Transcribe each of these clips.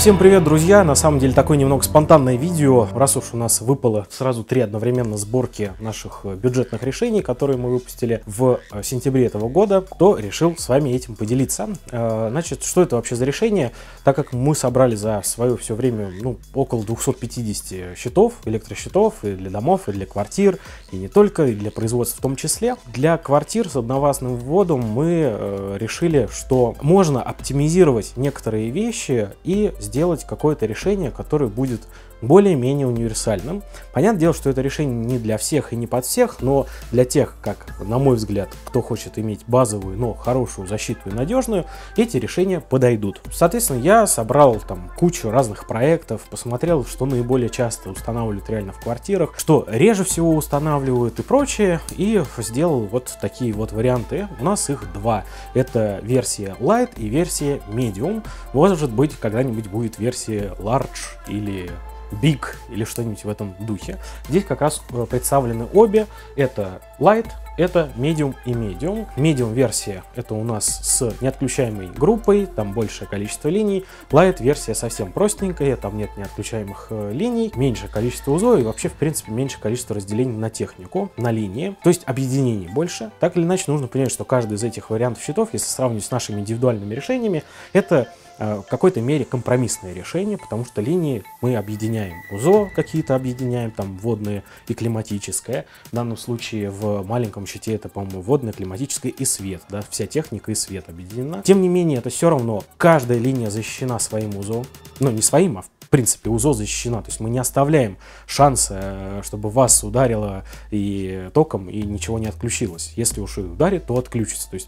Всем привет, друзья! На самом деле такое немного спонтанное видео, раз уж у нас выпало сразу 3 одновременно сборки наших бюджетных решений, которые мы выпустили в сентябре этого года, то решил с вами этим поделиться. Значит, что это вообще за решение? Так как мы собрали за свое все время около 250 счетов, электросчетов и для домов, и для квартир, и не только, и для производства в том числе. Для квартир с одновластным вводом мы решили, что можно оптимизировать некоторые вещи и сделать какое-то решение, которое будет более-менее универсальным. Понятное дело, что это решение не для всех и не под всех, но для тех, как, на мой взгляд, кто хочет иметь базовую, но хорошую защиту и надежную, эти решения подойдут. Соответственно, я собрал там кучу разных проектов, посмотрел, что наиболее часто устанавливают реально в квартирах, что реже всего устанавливают и прочее, и сделал вот такие вот варианты. У нас их два. Это версия Light и версия Medium. Может быть, когда-нибудь будет версия Large или Big или что-нибудь в этом духе. Здесь как раз представлены обе. Это Light, это Medium и Medium. Medium версия это у нас с неотключаемой группой, там большее количество линий. Light версия совсем простенькая, там нет неотключаемых линий, меньшее количество узлов и вообще в принципе меньше количество разделений на технику, на линии, то есть объединений больше. Так или иначе нужно понять, что каждый из этих вариантов счетов, если сравнивать с нашими индивидуальными решениями, это в какой-то мере компромиссное решение, потому что линии мы объединяем, УЗО какие-то объединяем, там водное и климатическое. В данном случае в маленьком счете это, по-моему, водное, климатическое и свет, да, вся техника и свет объединена. Тем не менее, это все равно каждая линия защищена своим УЗО, ну не своим, а в принципе УЗО защищена, то есть мы не оставляем шанса, чтобы вас ударило и током и ничего не отключилось. Если уж и ударит, то отключится, то есть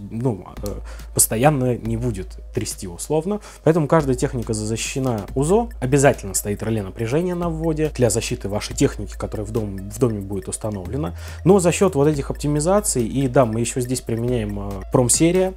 постоянно не будет трясти условно. Поэтому каждая техника защищена УЗО, обязательно стоит реле напряжения на вводе для защиты вашей техники, которая в доме будет установлена. Но за счет вот этих оптимизаций, и да, мы еще здесь применяем промсерия.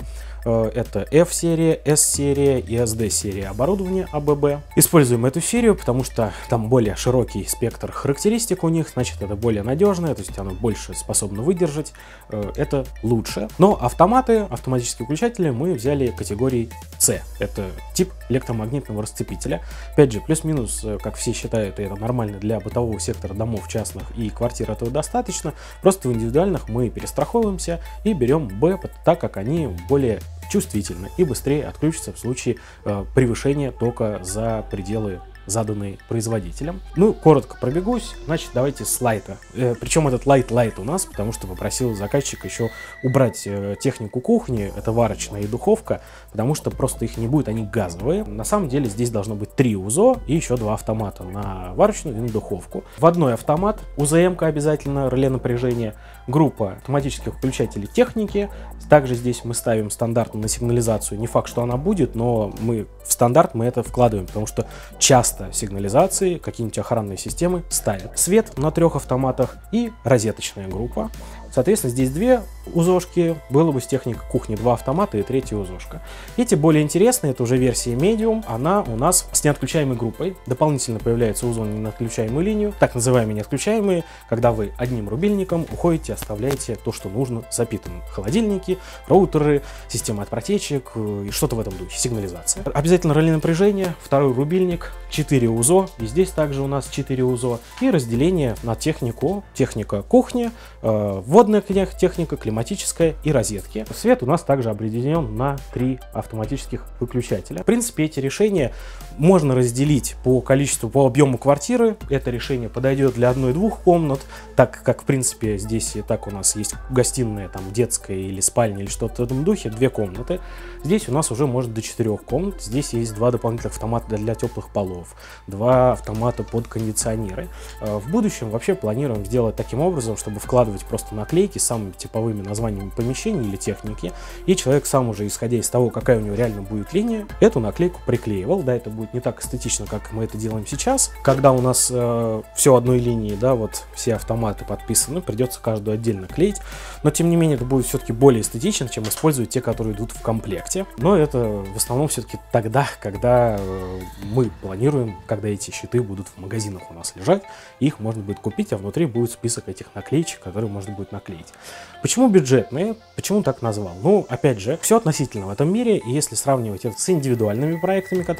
Это F-серия, S-серия и SD-серия оборудования АББ. Используем эту серию, потому что там более широкий спектр характеристик у них, значит это более надежное, то есть оно больше способно выдержать, это лучше. Но автоматы, автоматические выключатели мы взяли категории C, это тип электромагнитного расцепителя. Опять же, плюс-минус, как все считают, это нормально для бытового сектора домов частных и квартир, этого достаточно. Просто в индивидуальных мы перестраховываемся и берем B, так как они более чувствительно и быстрее отключится в случае превышения тока за пределы, заданные производителем. Ну, коротко пробегусь, значит, давайте с лайта. Причем этот лайт у нас, потому что попросил заказчик еще убрать технику кухни, это варочная и духовка, потому что просто их не будет, они газовые. На самом деле здесь должно быть 3 УЗО и еще 2 автомата на варочную и на духовку. В одной автомат, УЗМ-ка обязательно, реле напряжения, группа автоматических включателей техники. Также здесь мы ставим стандартно на сигнализацию. Не факт, что она будет, но мы в стандарт мы это вкладываем, потому что часто сигнализации, какие-нибудь охранные системы ставят. Свет на 3 автоматах и розеточная группа. Соответственно, здесь 2 УЗОшки, было бы с техникой кухни 2 автомата и 3 УЗОшка. Эти более интересные, это уже версия Medium, она у нас с неотключаемой группой. Дополнительно появляется УЗО на неотключаемую линию, так называемые неотключаемые, когда вы одним рубильником уходите, оставляете то, что нужно, запитанным. Холодильники, роутеры, система от протечек и что-то в этом духе, сигнализация. Обязательно реле напряжения, 2-й рубильник, 4 УЗО, и здесь также у нас 4 УЗО, и разделение на технику, техника кухни, водная техника, климатическая и розетки. Свет у нас также объединен на 3 автоматических выключателя. В принципе, эти решения можно разделить по количеству, по объему квартиры. Это решение подойдет для 1-2 комнат, так как, в принципе, здесь и так у нас есть гостиная, там, детская или спальня, или что-то в этом духе, 2 комнаты. Здесь у нас уже может до 4 комнат. Здесь есть 2 дополнительных автомата для теплых полов, 2 автомата под кондиционеры. В будущем вообще планируем сделать таким образом, чтобы вкладывать просто наклейки с самыми типовыми названиями помещений или техники, и человек сам уже, исходя из того, какая у него реально будет линия, эту наклейку приклеивал. Да, это будет не так эстетично, как мы это делаем сейчас, когда у нас все одной линии, да, вот все автоматы подписаны, придется каждую отдельно клеить, но тем не менее это будет все-таки более эстетично, чем использовать те, которые идут в комплекте. Но это в основном все-таки тогда, когда мы планируем, когда эти щиты будут в магазинах у нас лежать, их можно будет купить, а внутри будет список этих наклеечек, которые можно будет наклеить. Почему бюджетные? Почему так назвал? Ну, опять же, все относительно в этом мире, и если сравнивать это с индивидуальными проектами, которые мы делаем,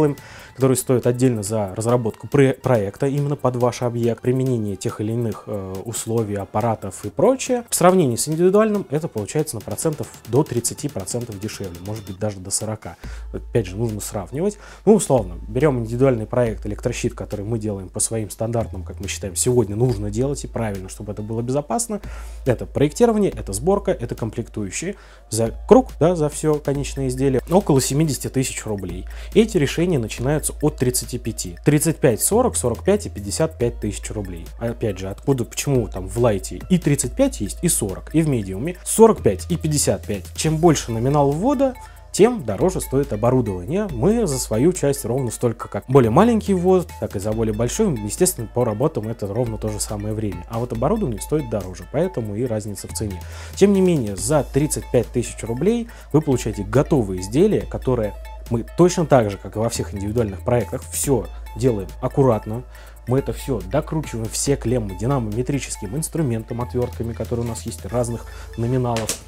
делаем, которые стоят отдельно за разработку проекта именно под ваш объект, применение тех или иных условий, аппаратов и прочее. В сравнении с индивидуальным это получается на процентов до 30% дешевле, может быть даже до 40%. Опять же, нужно сравнивать. Ну, условно, берем индивидуальный проект электрощит, который мы делаем по своим стандартам, как мы считаем, сегодня нужно делать и правильно, чтобы это было безопасно. Это проектирование, это сборка, это комплектующие. За круг, да, за все конечное изделие, около 70 тысяч рублей. Эти решения начинаются от 35. 35, 40, 45 и 55 тысяч рублей. Опять же, откуда, почему там в лайте и 35 есть, и 40, и в медиуме 45 и 55. Чем больше номинал ввода, тем дороже стоит оборудование. Мы за свою часть ровно столько, как более маленький ввод, так и за более большой, естественно, по работам это ровно то же самое время. А вот оборудование стоит дороже, поэтому и разница в цене. Тем не менее, за 35 тысяч рублей вы получаете готовые изделия, которые мы точно так же, как и во всех индивидуальных проектах, все делаем аккуратно. Мы это все докручиваем, все клеммы динамометрическим инструментом, отвертками, которые у нас есть разных номиналов.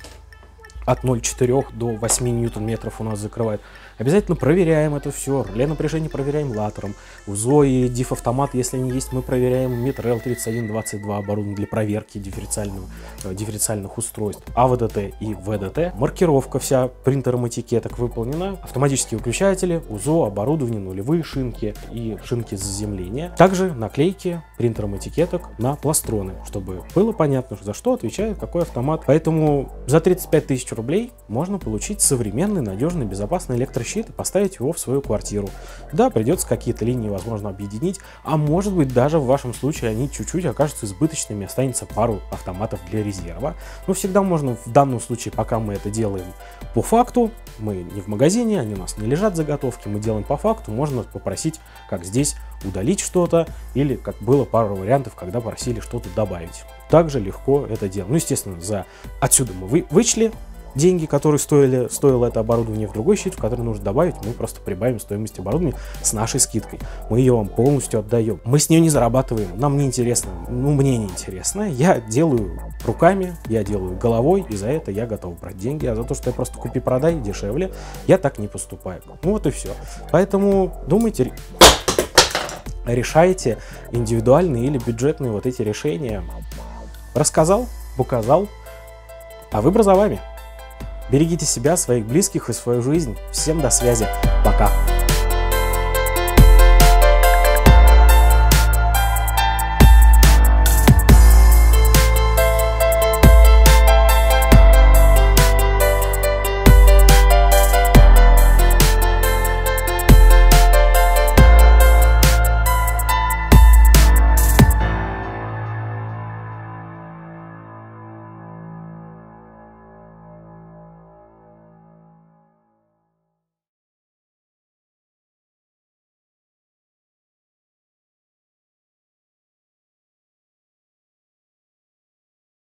От 0,4 до 8 ньютон-метров у нас закрывает. Обязательно проверяем это все. Реле напряжения проверяем латером. УЗО и диф-автомат, если они есть, мы проверяем Метрел 3122 оборудование для проверки дифференциальных устройств. АВДТ и ВДТ. Маркировка вся принтером этикеток выполнена. Автоматические выключатели, УЗО, оборудование, нулевые шинки и шинки заземления. Также наклейки принтером этикеток на пластроны, чтобы было понятно, за что отвечает какой автомат. Поэтому за 35 тысяч рублей можно получить современный, надежный, безопасный электрощит и поставить его в свою квартиру. Да, придется какие-то линии, возможно, объединить, а может быть даже в вашем случае они чуть-чуть окажутся избыточными, останется пару автоматов для резерва. Но всегда можно в данном случае, пока мы это делаем по факту, мы не в магазине, они у нас не лежат заготовки, мы делаем по факту, можно попросить, как здесь, удалить что-то, или как было пару вариантов, когда просили что-то добавить. Также легко это делать. Ну, естественно, отсюда мы вычли деньги, которые стоило это оборудование, в другой счет, в который нужно добавить, мы просто прибавим стоимость оборудования с нашей скидкой. Мы ее вам полностью отдаем. Мы с нее не зарабатываем, нам не интересно, ну мне не интересно. Я делаю руками, я делаю головой, и за это я готов брать деньги. А за то, что я просто купи-продай дешевле, я так не поступаю. Ну вот и все. Поэтому думайте, решайте индивидуальные или бюджетные вот эти решения. Рассказал, показал, а выбор за вами. Берегите себя, своих близких и свою жизнь. Всем до связи. Пока.